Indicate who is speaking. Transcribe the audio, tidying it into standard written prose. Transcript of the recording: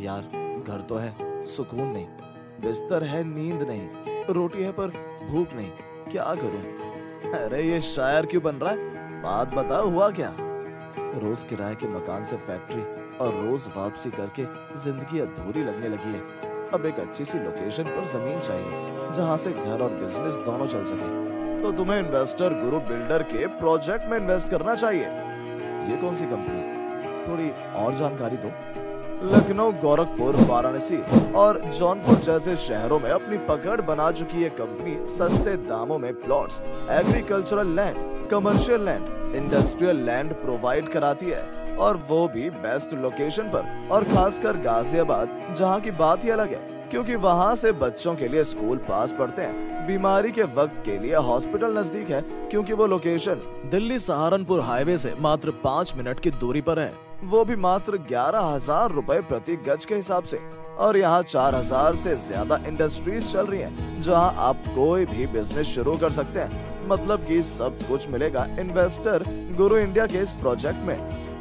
Speaker 1: यार घर तो है, सुकून नहीं, बिस्तर है, नींद नहीं, रोटी है पर भूख नहीं, क्या करूं? अरे ये शायर क्यों बन रहा है? बात बता, हुआ क्या? रोज किराए के मकान से फैक्ट्री और रोज वापसी करके जिंदगी अधूरी लगने लगी है। अब एक अच्छी सी लोकेशन पर जमीन चाहिए जहां से घर और बिजनेस दोनों चल सके। तो तुम्हें इन्वेस्टर गुरु बिल्डर के प्रोजेक्ट में इन्वेस्ट करना चाहिए। ये कौन सी कंपनी? थोड़ी और जानकारी दो। लखनऊ, गोरखपुर, वाराणसी और जौनपुर जैसे शहरों में अपनी पकड़ बना चुकी ये कंपनी सस्ते दामों में plots, agricultural land, commercial land, industrial land provide कराती है, और वो भी बेस्ट लोकेशन पर। और खासकर गाजियाबाद, जहाँ की बात ही अलग है, क्योंकि वहाँ से बच्चों के लिए स्कूल पास पढ़ते हैं, बीमारी के वक्त के लिए हॉस्पिटल नजदीक है, क्योंकि वो लोकेशन दिल्ली सहारनपुर हाईवे से मात्र 5 मिनट की दूरी पर है, वो भी मात्र 11,000 रुपए प्रति गज के हिसाब से। और यहाँ 4,000 से ज्यादा इंडस्ट्रीज चल रही हैं, जहाँ आप कोई भी बिजनेस शुरू कर सकते हैं। मतलब कि सब कुछ मिलेगा इन्वेस्टर गुरु इंडिया के इस प्रोजेक्ट में।